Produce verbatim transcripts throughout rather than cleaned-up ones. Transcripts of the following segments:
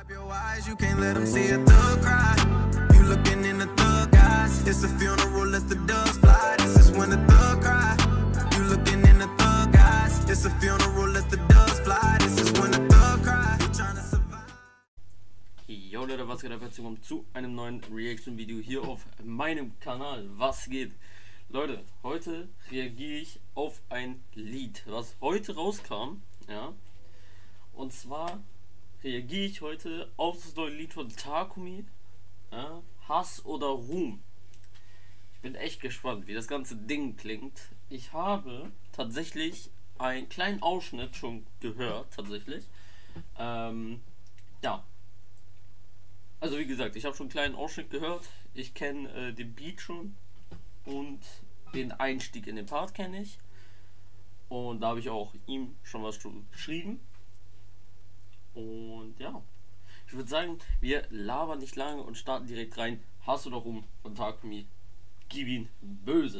Wipe your eyes, you can't let them see a thug cry. You looking in the thug eyes. It's a funeral, let the doves fly. This is when the thug cry. You looking in the thug eyes. It's a funeral, let the doves fly. This is when the thug cry. You trying to survive. Yo Leute, was geht ab? Herzlich willkommen zu einem neuen Reaction-Video hier auf meinem Kanal. Was geht? Leute, heute reagiere ich auf ein Lied, was heute rauskam, ja. Und zwar reagiere ich heute auf das neue Lied von Takumi, ja, Hass oder Ruhm. Ich bin echt gespannt, wie das ganze Ding klingt. Ich habe tatsächlich einen kleinen Ausschnitt schon gehört, tatsächlich. Ähm, ja. Also wie gesagt, ich habe schon einen kleinen Ausschnitt gehört. Ich kenne äh, den Beat schon und den Einstieg in den Part kenne ich. Und da habe ich auch ihm schon was geschrieben. Und ja, ich würde sagen, wir labern nicht lange und starten direkt rein. Hass oder Ruhm von Takumi. Gib ihn böse.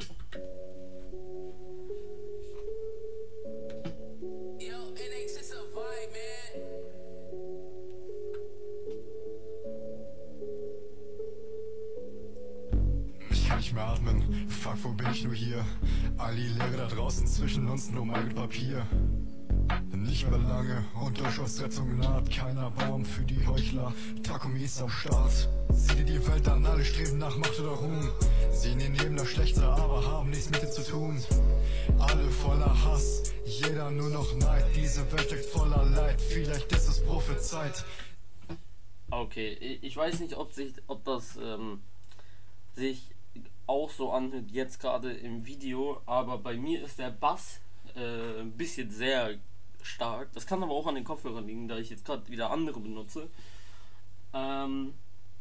Ich kann nicht mehr atmen, fuck, wo bin ich nur hier? All die Leere da draußen zwischen uns, nur mein Papier. Nicht mehr lange und Durchschussrettung naht. Keiner Baum für die Heuchler, Takumi ist am Start. Sieh dir die Welt an, alle streben nach Macht oder Ruhm. Sehen ihr Leben das Schlechte, aber haben nichts mit dir zu tun. Alle voller Hass, jeder nur noch Neid. Diese Welt steckt voller Leid, vielleicht ist es prophezeit. Okay, ich weiß nicht, ob sich, ob das ähm, sich auch so anhört jetzt gerade im Video, aber bei mir ist der Bass äh, ein bisschen sehr stark. Das kann aber auch an den Kopfhörern liegen, da ich jetzt gerade wieder andere benutze. Ähm,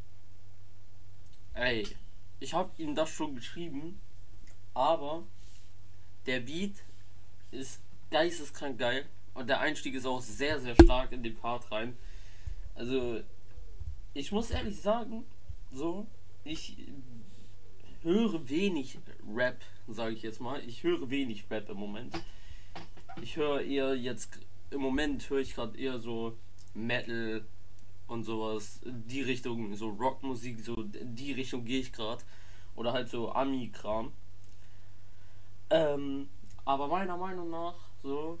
ey, ich habe ihm das schon geschrieben, aber der Beat ist geisteskrank geil und der Einstieg ist auch sehr, sehr stark in den Part rein. Also, ich muss ehrlich sagen, so, ich höre wenig Rap, sage ich jetzt mal. Ich höre wenig Rap im Moment. Ich höre eher jetzt, im Moment höre ich gerade eher so Metal und sowas, die Richtung, so Rockmusik, so die Richtung gehe ich gerade. Oder halt so Ami-Kram. Ähm, aber meiner Meinung nach, so,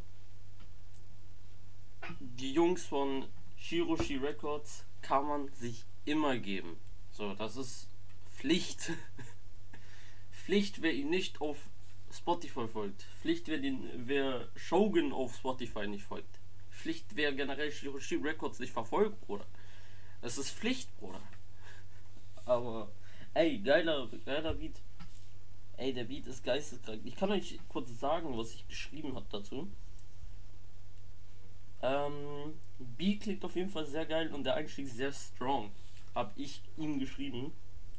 die Jungs von Shiroshi Records kann man sich immer geben. So, das ist Pflicht. Pflicht, wer ihn nicht auf Spotify folgt. Pflicht, wer, den, wer Shogun auf Spotify nicht folgt. Pflicht, wer generell Shiroshi Records nicht verfolgt, Bruder. Das ist Pflicht, Bruder. Aber, ey, geiler, geiler Beat. Ey, der Beat ist geisteskrank. Ich kann euch kurz sagen, was ich geschrieben habe dazu. Ähm, Beat klingt auf jeden Fall sehr geil und der Einstieg sehr strong. Hab ich ihm geschrieben.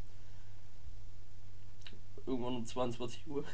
Irgendwann um zweiundzwanzig Uhr.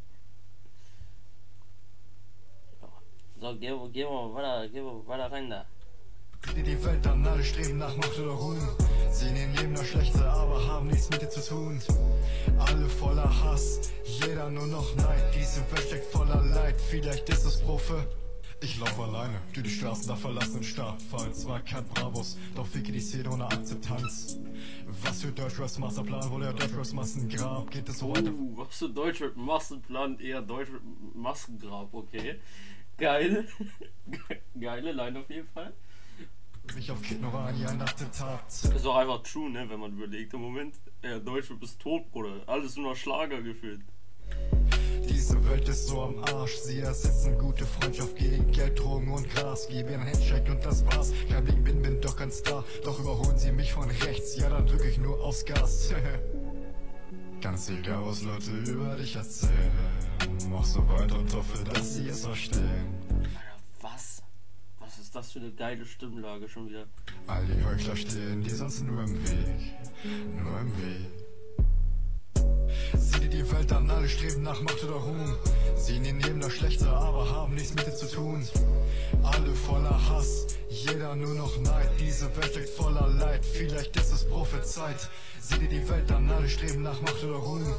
Ja. So, gehen wir, gehen wir weiter, gehen wir weiter rein da. Sieh dir die Welt an, alle streben nach Macht oder Ruhm. Sehen ihr Leben das Schlechte, aber haben nichts mit dir zu tun. Alle voller Hass, jeder nur noch Neid. Diese Welt steckt voller Leid, vielleicht ist es Prophe. Ich lauf alleine, durch die Straßen der verlassenen Stadt. Fall zwar kein Bravos, doch ficke die Szene ohne Akzeptanz. Was für Deutschraps Masterplan, wo der Deutschraps Massengrab geht es so weiter. Uh, was für Deutschrap Massenplan, eher Deutschrap Massengrab, okay. Geil. Geile Line auf jeden Fall. Sich auf Kid Norani ein Attentat. Ist auch einfach true, ne, wenn man überlegt. Im Moment, ja, Deutschrap ist tot, Bruder. Alles nur noch Schlager gefühlt. Diese Welt ist so am Arsch, sie ersetzen gute Freundschaft gegen Geld, Drogen und Gras. Gib ihr einen Handshake und das war's. Kein Bling bin, bin doch kein Star. Doch überholen sie mich von rechts, ja dann drück ich nur aufs Gas. Ganz egal, was Leute über dich erzählen. Mach so weiter und hoffe, dass sie es verstehen. Alter, was? Was ist das für eine geile Stimmlage schon wieder? All die Heuchler stehen, die sonst nur im Weg, nur im Weg. Sieh dir die Welt an, alle streben nach Macht oder Ruhm. Sehen ihr Leben das Schlechte, aber haben nichts mit dir zu tun. Alle voller Hass, jeder nur noch Neid. Diese Welt steckt voller Leid, vielleicht ist es prophezeit. Sieh dir die Welt an, alle streben nach Macht oder Ruhm.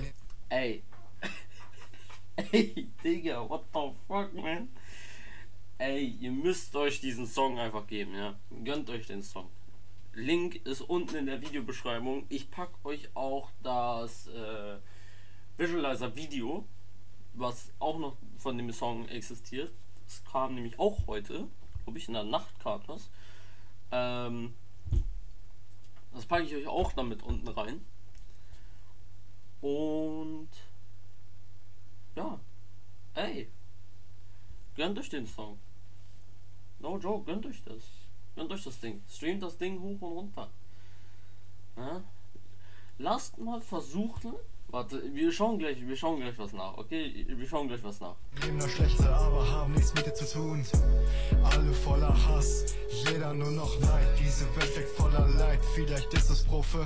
Ey. Ey, Digga, what the fuck, man? ey, ihr müsst euch diesen Song einfach geben, ja. Gönnt euch den Song. Link ist unten in der Videobeschreibung. Ich packe euch auch das äh, Visualizer Video, was auch noch von dem Song existiert. Das kam nämlich auch heute, glaube ich, in der Nacht kam das. Ähm, das packe ich euch auch damit unten rein. Und ja, ey, gönnt euch den Song. No joke, gönnt euch das. Gönnt euch das Ding. Streamt das Ding hoch und runter. Ja? Lasst mal versuchen. Warte, wir schauen gleich, wir schauen gleich was nach, okay? Wir schauen gleich was nach. Leben noch schlechter, aber haben nichts mit dir zu tun. Alle voller Hass, jeder nur noch Neid. Diese Welt steckt voller Leid, vielleicht ist es Profe.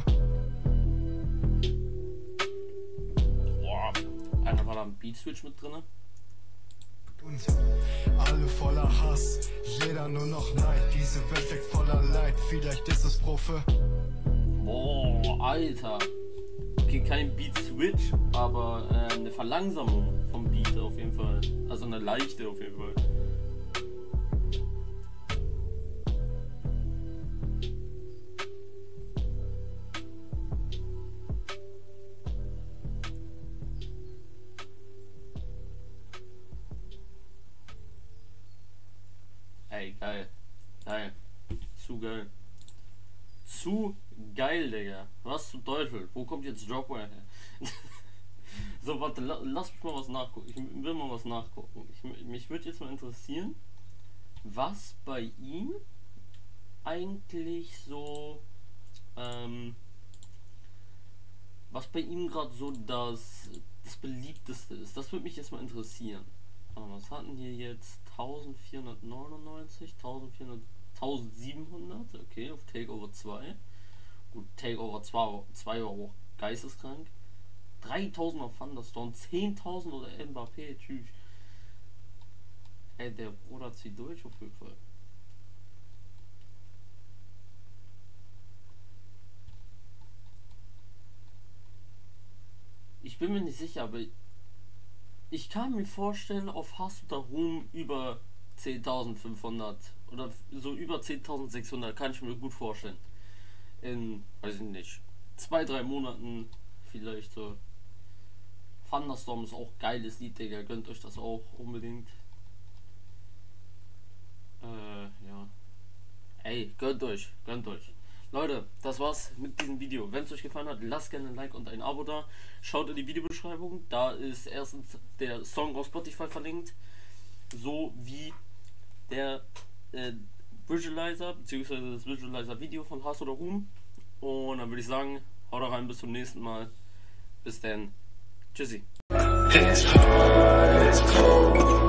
Boah, einer war da ein Beat-Switch mit drin. Und alle voller Hass, jeder nur noch Neid. Diese Welt steckt voller Leid, vielleicht ist es Profe. Boah, Alter. Okay, kein Beat-Switch, aber äh, eine Verlangsamung vom Beat auf jeden Fall. Also eine leichte auf jeden Fall. Ey, geil. Geil. Zu geil. Zu geil, Digga. Was zum Teufel? Wo kommt jetzt Dropware her? So, warte, la, lass mich mal was nachgucken. Ich will mal was nachgucken. Ich, mich würde jetzt mal interessieren, was bei ihm eigentlich so, ähm, was bei ihm gerade so das, das beliebteste ist. Das würde mich jetzt mal interessieren. Was hatten hier jetzt? eintausendvierhundertneunundneunzig, eintausendvierhundert, eintausendsiebenhundert, okay, auf Takeover zwei. Gut, Takeover zwei war auch geisteskrank. dreitausend auf Thunderstorm, zehntausend oder Mbappé, tschüss. Ey, der Bruder zieht durch auf jeden Fall. Ich bin mir nicht sicher, aber ich kann mir vorstellen, auf Hass oder Ruhm über zehntausendfünfhundert oder so über zehntausendsechshundert kann ich mir gut vorstellen. In, weiß ich nicht, zwei, drei Monaten vielleicht so. Thunderstorm ist auch geiles Lied, Digga. Gönnt euch das auch unbedingt. Äh, ja. Ey, gönnt euch, gönnt euch. Leute, das war's mit diesem Video. Wenn es euch gefallen hat, lasst gerne ein Like und ein Abo da. Schaut in die Videobeschreibung. Da ist erstens der Song auf Spotify verlinkt. So wie der äh, Visualizer, beziehungsweise das Visualizer Video von Hass oder Ruhm. Und dann würde ich sagen, haut rein, bis zum nächsten Mal. Bis dann. Tschüssi. It's hard, it's cold.